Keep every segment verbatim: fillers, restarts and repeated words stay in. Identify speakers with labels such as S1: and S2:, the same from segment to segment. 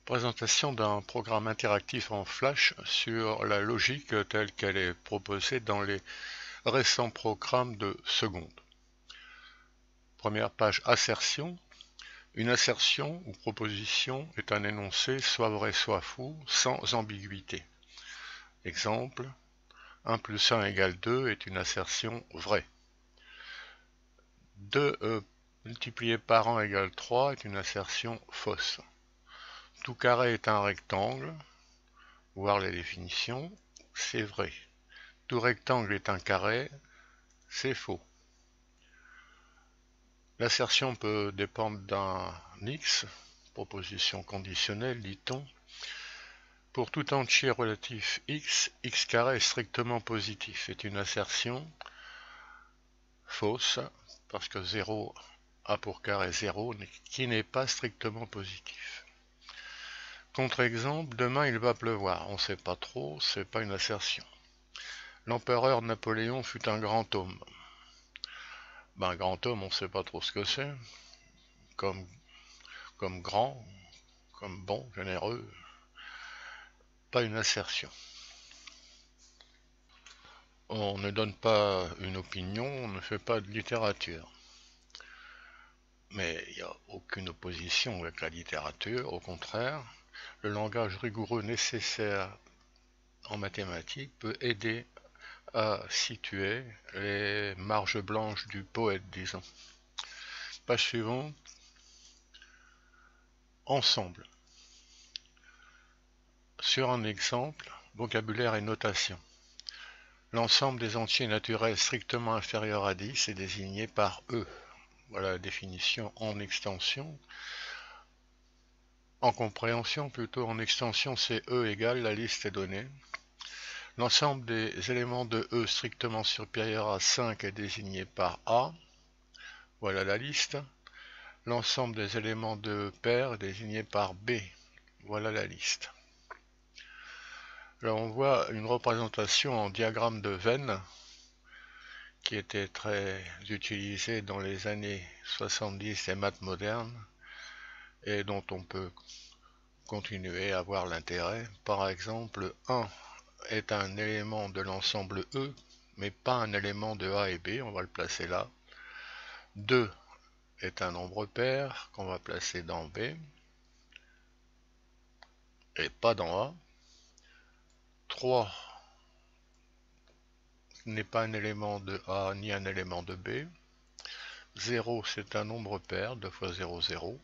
S1: Présentation d'un programme interactif en Flash sur la logique telle qu'elle est proposée dans les récents programmes de seconde. Première page, assertion. Une assertion ou proposition est un énoncé soit vrai soit faux, sans ambiguïté. Exemple, un plus un égale deux est une assertion vraie. deux e multiplié par un égale trois est une assertion fausse. Tout carré est un rectangle, voir les définitions, c'est vrai. Tout rectangle est un carré, c'est faux. L'assertion peut dépendre d'un X, proposition conditionnelle, dit-on. Pour tout entier relatif X, X carré est strictement positif, est une assertion fausse, parce que zéro a pour carré zéro, qui n'est pas strictement positif. Contre-exemple, demain il va pleuvoir, on ne sait pas trop, c'est pas une assertion. L'empereur Napoléon fut un grand homme. Ben, grand homme, on ne sait pas trop ce que c'est. Comme, comme grand, comme bon, généreux. Pas une assertion. On ne donne pas une opinion, on ne fait pas de littérature. Mais il n'y a aucune opposition avec la littérature, au contraire. Le langage rigoureux nécessaire en mathématiques peut aider à situer les marges blanches du poète, disons. Page suivante. Ensemble. Sur un exemple, vocabulaire et notation. L'ensemble des entiers naturels strictement inférieurs à dix est désigné par E. Voilà la définition en extension. En compréhension, plutôt en extension, c'est E égale, la liste est donnée. L'ensemble des éléments de E strictement supérieurs à cinq est désigné par A. Voilà la liste. L'ensemble des éléments de E pair est désigné par B. Voilà la liste. Là, on voit une représentation en diagramme de Venn qui était très utilisé dans les années soixante-dix des maths modernes et dont on peut continuer à voir l'intérêt. Par exemple, un est un élément de l'ensemble E, mais pas un élément de A et B, on va le placer là. deux est un nombre pair qu'on va placer dans B, et pas dans A. trois n'est pas un élément de A ni un élément de B. zéro, c'est un nombre pair, deux fois zéro, zéro.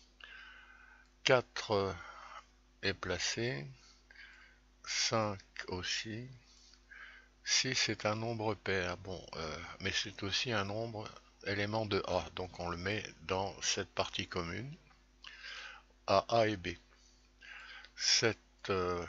S1: quatre est placé. cinq aussi. six est un nombre pair, bon, euh, mais c'est aussi un nombre élément de A, donc on le met dans cette partie commune, à A et B. sept euh,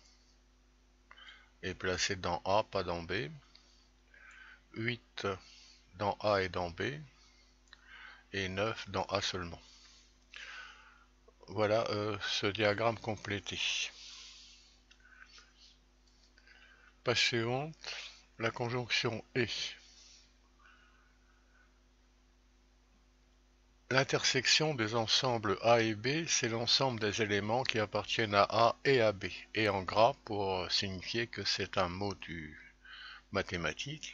S1: est placé dans A, pas dans B. huit dans A et dans B. Et neuf dans A seulement. Voilà euh, ce diagramme complété. Page suivante, la conjonction et. L'intersection des ensembles A et B, c'est l'ensemble des éléments qui appartiennent à A et à B, et en gras pour signifier que c'est un mot du mathématique.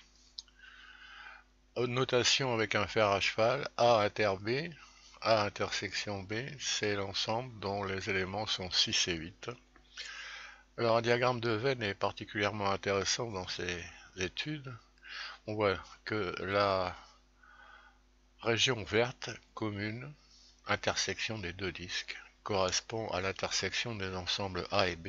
S1: Notation avec un fer à cheval, A inter B, A intersection B, c'est l'ensemble dont les éléments sont six et huit. Alors un diagramme de Venn est particulièrement intéressant dans ces études. On voit que la région verte commune, intersection des deux disques, correspond à l'intersection des ensembles A et B.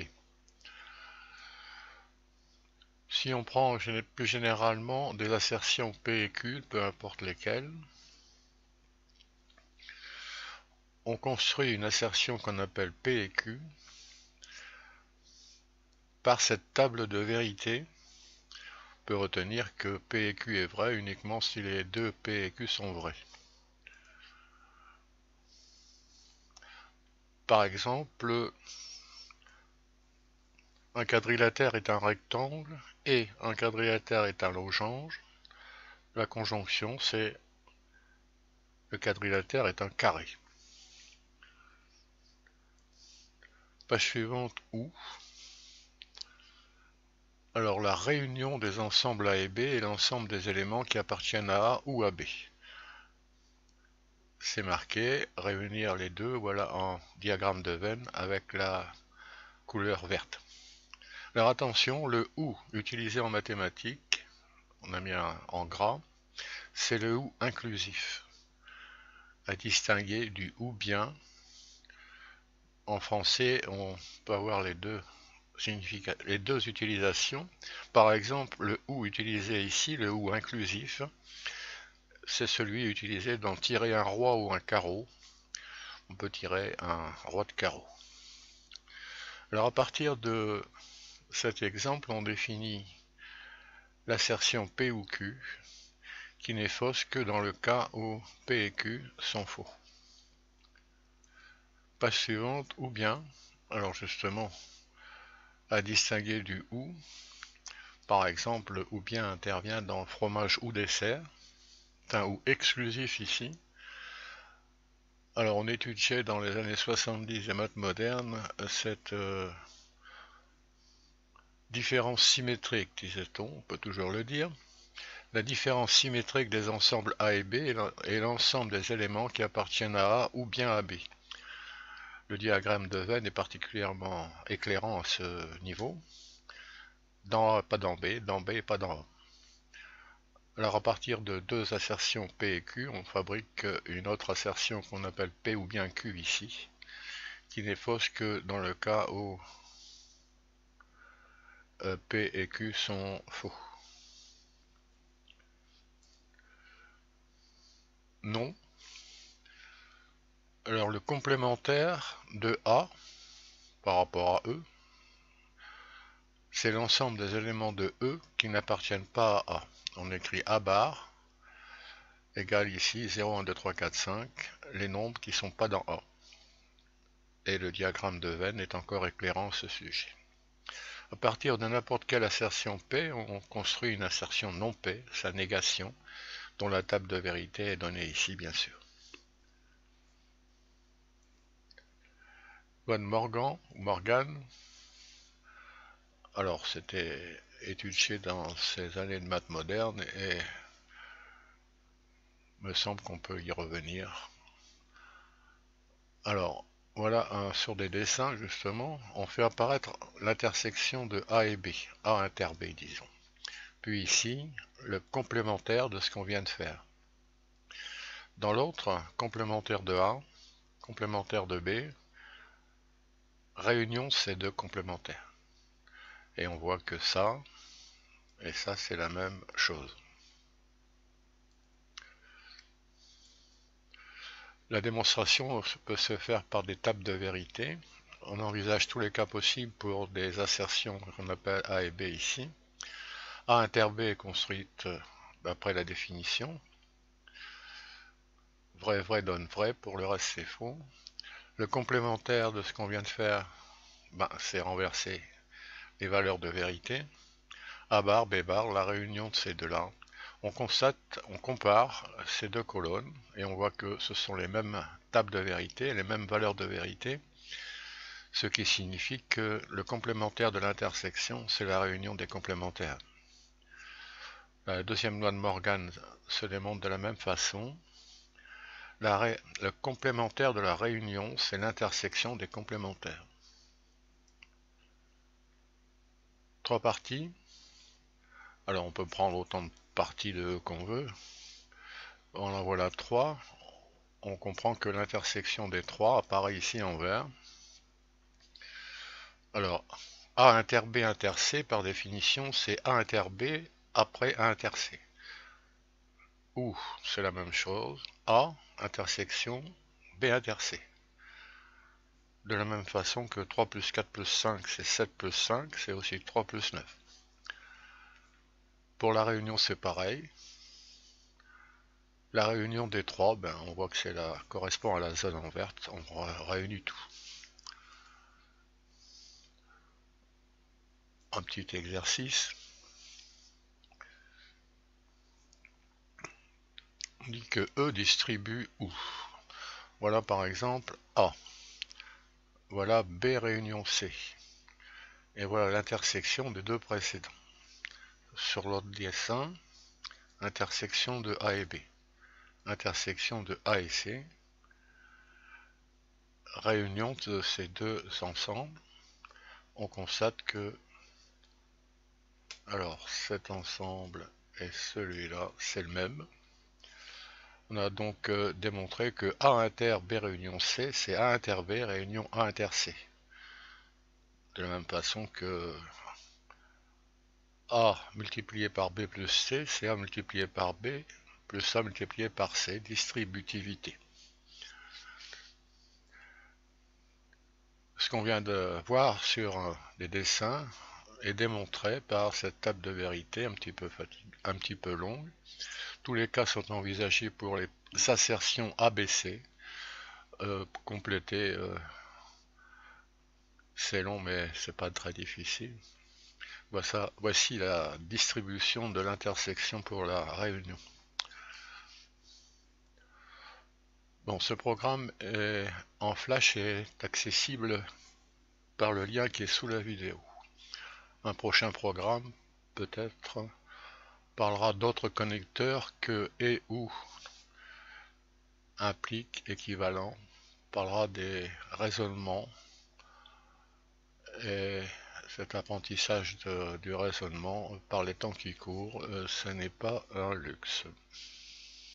S1: Si on prend plus généralement des assertions P et Q, peu importe lesquelles, on construit une assertion qu'on appelle P et Q. Par cette table de vérité, on peut retenir que P et Q est vrai uniquement si les deux P et Q sont vrais. Par exemple, un quadrilatère est un rectangle et un quadrilatère est un losange. La conjonction, c'est le quadrilatère est un carré. Page suivante, ou. Alors la réunion des ensembles A et B est l'ensemble des éléments qui appartiennent à A ou à B. C'est marqué, réunir les deux, voilà en diagramme de Venn avec la couleur verte. Alors attention, le ou utilisé en mathématiques, on a mis un en gras, c'est le ou inclusif, à distinguer du ou bien. En français, on peut avoir les deux les deux utilisations. Par exemple, le ou utilisé ici, le ou inclusif, c'est celui utilisé dans tirer un roi ou un carreau. On peut tirer un roi de carreau. Alors à partir de cet exemple, on définit l'assertion P ou Q, qui n'est fausse que dans le cas où P et Q sont faux. Page suivante, ou bien, alors justement, à distinguer du ou, par exemple, le ou bien intervient dans fromage ou dessert, c'est un ou exclusif ici. Alors on étudiait dans les années soixante-dix des maths modernes cette euh, différence symétrique, disait-on, on peut toujours le dire. La différence symétrique des ensembles A et B est l'ensemble des éléments qui appartiennent à A ou bien à B. Le diagramme de Venn est particulièrement éclairant à ce niveau. Dans A, pas dans B, dans B, pas dans A. Alors à partir de deux assertions P et Q, on fabrique une autre assertion qu'on appelle P ou bien Q ici, qui n'est fausse que dans le cas où euh, P et Q sont faux. Non. Alors le complémentaire de A par rapport à E, c'est l'ensemble des éléments de E qui n'appartiennent pas à A. On écrit A bar égale ici zéro, un, deux, trois, quatre, cinq, les nombres qui ne sont pas dans A. Et le diagramme de Venn est encore éclairant à ce sujet. À partir de n'importe quelle assertion P, on construit une assertion non P, sa négation, dont la table de vérité est donnée ici bien sûr. Von Morgan, ou Morgan, alors c'était étudié dans ces années de maths modernes et me semble qu'on peut y revenir. Alors, voilà un, sur des dessins justement, on fait apparaître l'intersection de A et B, A inter B disons. Puis ici, le complémentaire de ce qu'on vient de faire. Dans l'autre, complémentaire de A, complémentaire de B, réunion ces deux complémentaires. Et on voit que ça, et ça c'est la même chose. La démonstration peut se faire par des tables de vérité. On envisage tous les cas possibles pour des assertions qu'on appelle A et B ici. A inter B est construite d'après la définition. Vrai, vrai donne vrai, pour le reste c'est faux. Le complémentaire de ce qu'on vient de faire, ben, c'est renverser les valeurs de vérité. A bar, B bar, la réunion de ces deux-là. On constate, on compare ces deux colonnes et on voit que ce sont les mêmes tables de vérité, les mêmes valeurs de vérité, ce qui signifie que le complémentaire de l'intersection, c'est la réunion des complémentaires. La deuxième loi de Morgan se démontre de la même façon. La ré... Le complémentaire de la réunion, c'est l'intersection des complémentaires. Trois parties. Alors on peut prendre autant de parties de E qu'on veut. On en voilà trois. On comprend que l'intersection des trois apparaît ici en vert. Alors, A inter B inter C, par définition, c'est A inter B après A inter C. Ou, c'est la même chose, A, intersection, B inter C. De la même façon que trois plus quatre plus cinq, c'est sept plus cinq, c'est aussi trois plus neuf. Pour la réunion, c'est pareil. La réunion des trois, ben, on voit que c'est la correspond à la zone en verte, on réunit tout. Un petit exercice. On dit que E distribue où. Voilà par exemple A. voilà B réunion C. Et voilà l'intersection des deux précédents. Sur l'autre dessin, intersection de A et B, intersection de A et C, réunion de ces deux ensembles. On constate que, alors cet ensemble et celui-là, c'est le même. On a donc euh, démontré que A inter B réunion C, c'est A inter B réunion A inter C. De la même façon que A multiplié par B plus C, c'est A multiplié par B plus A multiplié par C, distributivité. Ce qu'on vient de voir sur les dessins est démontré par cette table de vérité un petit peu fatigue, un petit peu longue. Tous les cas sont envisagés pour les assertions A B C. Euh, compléter, euh, c'est long mais c'est pas très difficile. Voici, voici la distribution de l'intersection pour la réunion. Bon, ce programme est en flash et est accessible par le lien qui est sous la vidéo. Un prochain programme, peut-être, parlera d'autres connecteurs que et ou implique équivalent, parlera des raisonnements et cet apprentissage de, du raisonnement par les temps qui courent, euh, ce n'est pas un luxe.